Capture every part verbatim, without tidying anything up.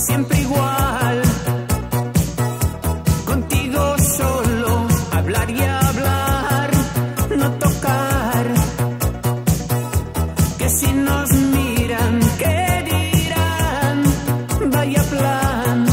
siempre igual. Contigo solo hablar y hablar, no tocar. Que si nos miran, ¿qué dirán? Vaya plan.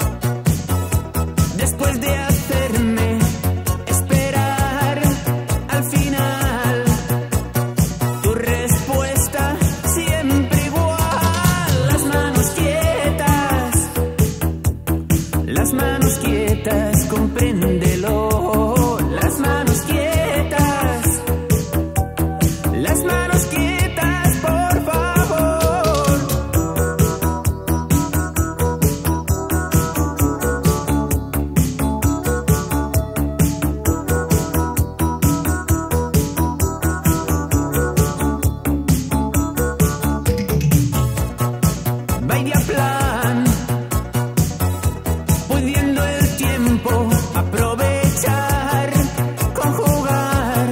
Después de hacerme esperar, al final tu respuesta siempre igual. Las manos quietas, las manos quietas, compréndelo. Las manos quietas, las manos quietas, por favor. Vaya plan, pudiendo el tiempo aprovechar, conjugar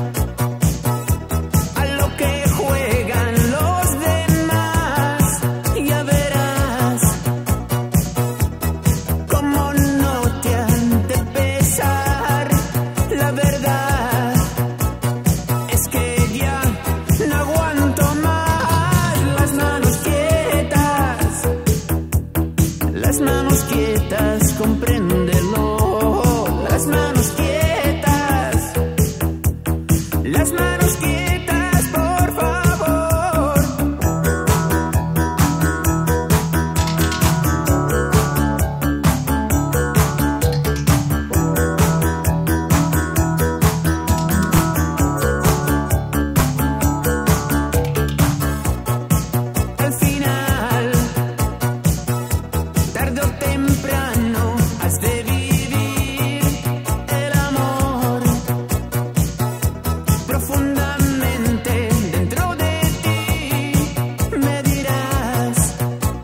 a lo que juegan los demás. Ya verás cómo no te han de pesar. La verdad es que ya no aguanto más. Las manos quietas, las manos quietas, compréndelo. Las manos quietas, las manos quietas, por favor. Al final, tarde o temprano, has de vivir el amor profundamente dentro de ti. Me dirás,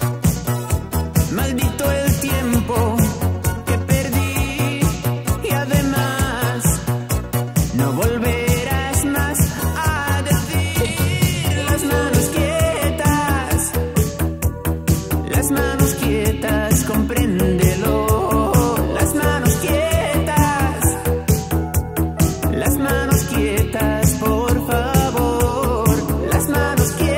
maldito el tiempo que perdí, y además no volverás más a decir. Las manos quietas, las manos quietas, compréndelo. Las manos quietas, las manos quietas, por favor. Las manos quietas.